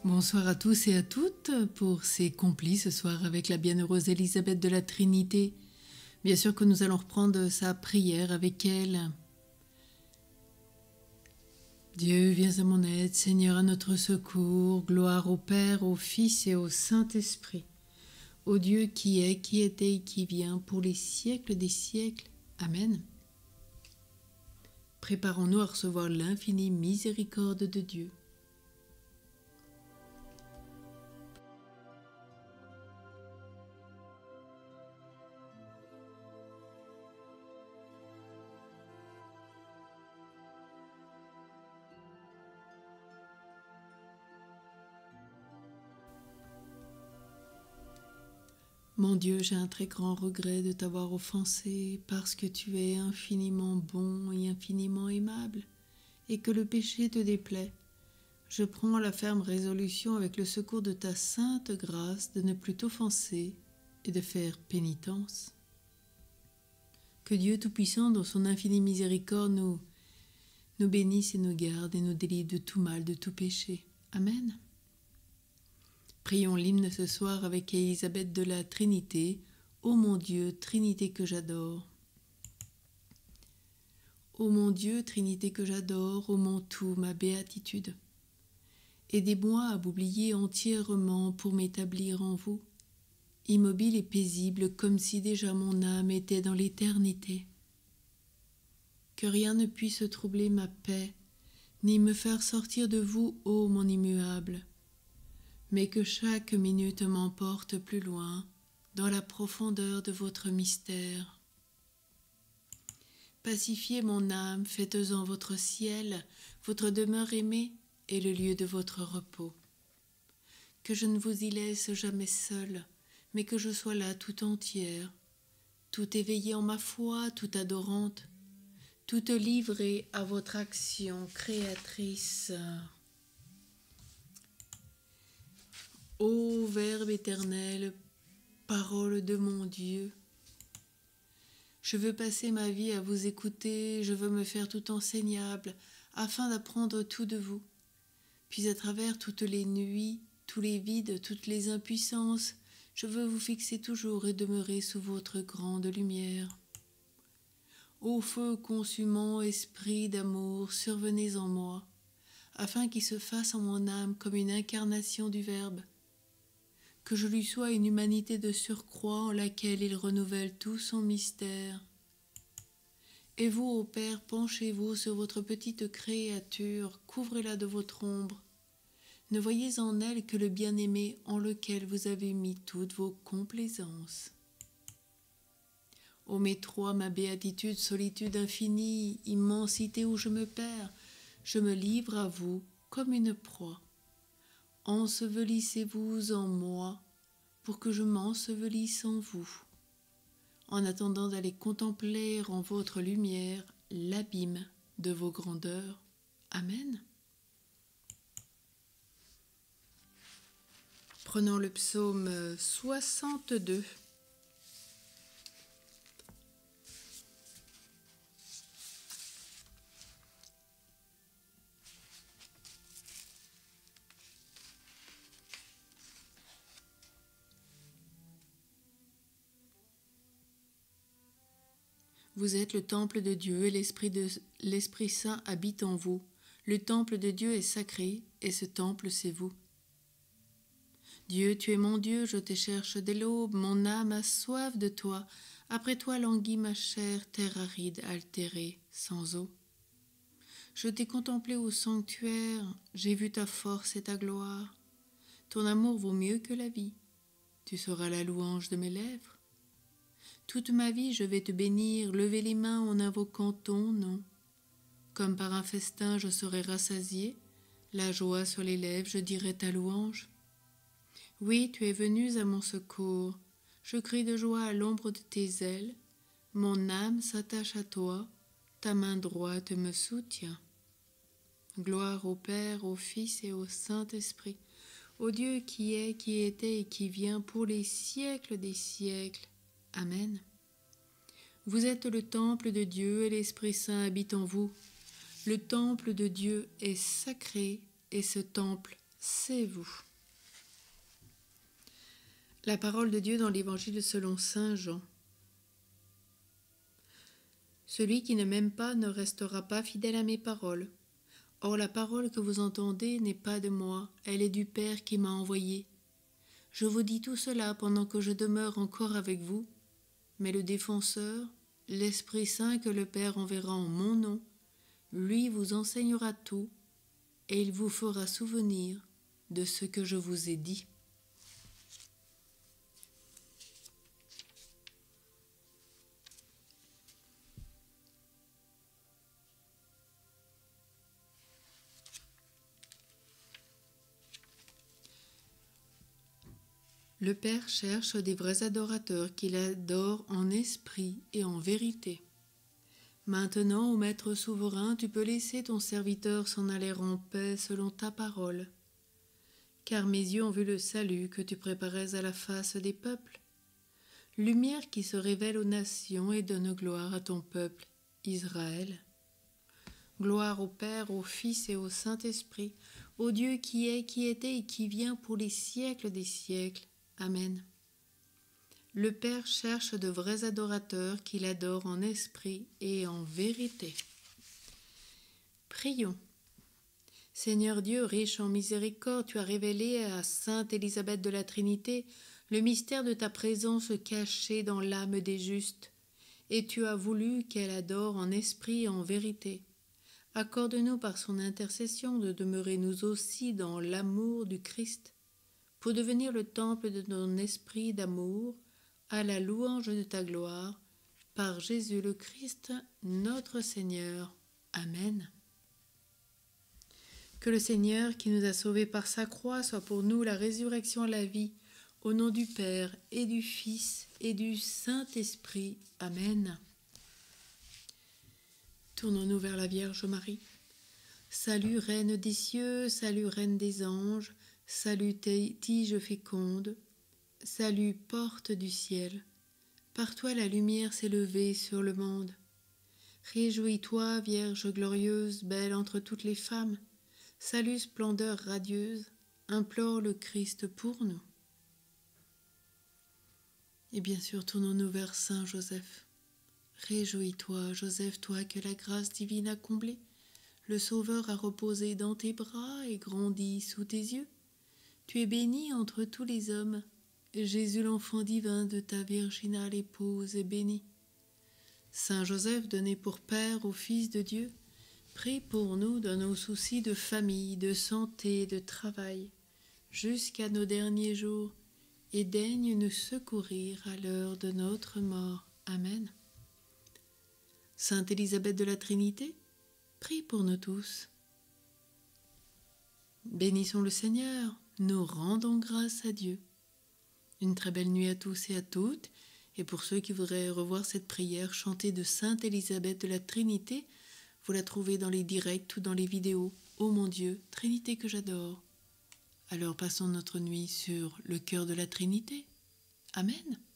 Bonsoir à tous et à toutes pour ces complis ce soir avec la bienheureuse Élisabeth de la Trinité. Bien sûr que nous allons reprendre sa prière avec elle. Dieu, viens à mon aide, Seigneur, à notre secours. Gloire au Père, au Fils et au Saint-Esprit. Au Dieu qui est, qui était et qui vient, pour les siècles des siècles. Amen. Préparons-nous à recevoir l'infinie miséricorde de Dieu. Mon Dieu, j'ai un très grand regret de t'avoir offensé parce que tu es infiniment bon et infiniment aimable et que le péché te déplaît. Je prends la ferme résolution avec le secours de ta sainte grâce de ne plus t'offenser et de faire pénitence. Que Dieu Tout-Puissant, dans son infinie miséricorde, nous bénisse et nous garde et nous délivre de tout mal, de tout péché. Amen. Prions l'hymne ce soir avec Élisabeth de la Trinité. Ô mon Dieu, Trinité que j'adore. Ô mon Dieu, Trinité que j'adore, ô mon tout, ma béatitude. Aidez-moi à m'oublier entièrement pour m'établir en vous, immobile et paisible comme si déjà mon âme était dans l'éternité. Que rien ne puisse troubler ma paix, ni me faire sortir de vous, ô mon immuable, mais que chaque minute m'emporte plus loin, dans la profondeur de votre mystère. Pacifiez mon âme, faites-en votre ciel, votre demeure aimée et le lieu de votre repos. Que je ne vous y laisse jamais seule, mais que je sois là tout entière, tout éveillée en ma foi, tout adorante, toute livrée à votre action créatrice. Ô Verbe éternel, parole de mon Dieu, je veux passer ma vie à vous écouter, je veux me faire tout enseignable, afin d'apprendre tout de vous. Puis à travers toutes les nuits, tous les vides, toutes les impuissances, je veux vous fixer toujours et demeurer sous votre grande lumière. Ô feu consumant, esprit d'amour, survenez en moi, afin qu'il se fasse en mon âme comme une incarnation du Verbe, que je lui sois une humanité de surcroît en laquelle il renouvelle tout son mystère. Et vous, ô Père, penchez-vous sur votre petite créature, couvrez-la de votre ombre. Ne voyez en elle que le bien-aimé en lequel vous avez mis toutes vos complaisances. Ô mes trois, ma béatitude, solitude infinie, immensité où je me perds, je me livre à vous comme une proie. Ensevelissez-vous en moi pour que je m'ensevelisse en vous, en attendant d'aller contempler en votre lumière l'abîme de vos grandeurs. Amen. Prenons le psaume 62. Vous êtes le temple de Dieu et l'Esprit Saint habite en vous. Le temple de Dieu est sacré et ce temple c'est vous. Dieu, tu es mon Dieu, je te cherche dès l'aube, mon âme a soif de toi. Après toi languit ma chair, terre aride, altérée, sans eau. Je t'ai contemplé au sanctuaire, j'ai vu ta force et ta gloire. Ton amour vaut mieux que la vie, tu seras la louange de mes lèvres. Toute ma vie je vais te bénir, lever les mains en invoquant ton nom. Comme par un festin je serai rassasié, la joie sur les lèvres, je dirai ta louange. Oui, tu es venu à mon secours, je crie de joie à l'ombre de tes ailes, mon âme s'attache à toi, ta main droite me soutient. Gloire au Père, au Fils et au Saint-Esprit, au Dieu qui est, qui était et qui vient pour les siècles des siècles. Amen. Vous êtes le temple de Dieu et l'Esprit Saint habite en vous. Le temple de Dieu est sacré et ce temple c'est vous. La parole de Dieu dans l'Évangile selon saint Jean. Celui qui ne m'aime pas ne restera pas fidèle à mes paroles. Or la parole que vous entendez n'est pas de moi, elle est du Père qui m'a envoyé. Je vous dis tout cela pendant que je demeure encore avec vous, mais le Défenseur, l'Esprit Saint que le Père enverra en mon nom, lui vous enseignera tout, et il vous fera souvenir de ce que je vous ai dit. Le Père cherche des vrais adorateurs qui l'adorent en esprit et en vérité. Maintenant, ô Maître souverain, tu peux laisser ton serviteur s'en aller en paix selon ta parole. Car mes yeux ont vu le salut que tu préparais à la face des peuples. Lumière qui se révèle aux nations et donne gloire à ton peuple, Israël. Gloire au Père, au Fils et au Saint-Esprit, au Dieu qui est, qui était et qui vient pour les siècles des siècles. Amen. Le Père cherche de vrais adorateurs qui l'adorent en esprit et en vérité. Prions. Seigneur Dieu, riche en miséricorde, tu as révélé à Sainte Élisabeth de la Trinité le mystère de ta présence cachée dans l'âme des justes, et tu as voulu qu'elle adore en esprit et en vérité. Accorde-nous par son intercession de demeurer nous aussi dans l'amour du Christ, pour devenir le temple de ton esprit d'amour, à la louange de ta gloire, par Jésus le Christ, notre Seigneur. Amen. Que le Seigneur, qui nous a sauvés par sa croix, soit pour nous la résurrection et la vie, au nom du Père et du Fils et du Saint-Esprit. Amen. Tournons-nous vers la Vierge Marie. Salut, Reine des cieux, salut, Reine des anges, salut, tige féconde, salut, porte du ciel. Par toi la lumière s'est levée sur le monde. Réjouis-toi, Vierge glorieuse, belle entre toutes les femmes. Salut, splendeur radieuse, implore le Christ pour nous. Et bien sûr, tournons-nous vers Saint Joseph. Réjouis-toi, Joseph, toi que la grâce divine a comblé. Le Sauveur a reposé dans tes bras et grandi sous tes yeux. Tu es béni entre tous les hommes, et Jésus l'enfant divin de ta virginale épouse est béni. Saint Joseph, donné pour Père au Fils de Dieu, prie pour nous dans nos soucis de famille, de santé, de travail, jusqu'à nos derniers jours, et daigne nous secourir à l'heure de notre mort. Amen. Sainte Élisabeth de la Trinité, prie pour nous tous. Bénissons le Seigneur, nous rendons grâce à Dieu. Une très belle nuit à tous et à toutes, et pour ceux qui voudraient revoir cette prière chantée de Sainte Élisabeth de la Trinité, vous la trouvez dans les directs ou dans les vidéos. Ô mon Dieu, Trinité que j'adore. Alors passons notre nuit sur le cœur de la Trinité. Amen.